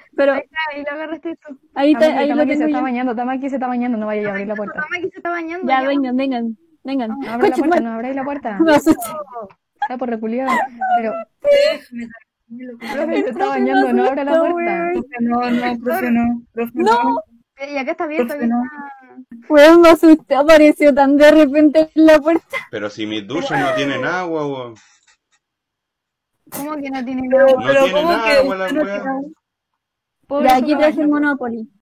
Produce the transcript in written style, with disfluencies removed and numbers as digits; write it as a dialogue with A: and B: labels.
A: Pero
B: Ahí lo agarraste tú.
A: ahí lo
C: Tamaki se
A: tengo
C: está
A: yo.
C: bañando, Tamaki se está bañando, no vaya a abrir la puerta.
B: Tamaki se está bañando.
A: Ya, vengan.
C: No abre la
A: Concha,
C: puerta, no abráis la puerta.
A: me asusté.
C: Está por reculiado. Pero,
D: Déjame tranquilo,
C: profe, se está
A: profe me
C: bañando, no abra la
A: asustó,
C: puerta.
A: weón.
D: profe, no, profe, no, profe,
A: No,
D: no,
B: Y acá está abierto,
D: profe,
B: acá
D: no.
B: está.
A: weón, me asusté, apareció tan de repente en la puerta.
E: Pero si mis duchas no tienen agua, weón.
B: ¿Cómo que no tiene nada?
E: No tienen
D: ¿cómo que
E: agua la
D: usted no
E: weá.
D: tiene agua?
B: Pobre
A: Ya,
B: su
A: aquí traje el
B: cabaña.
A: Monopoly.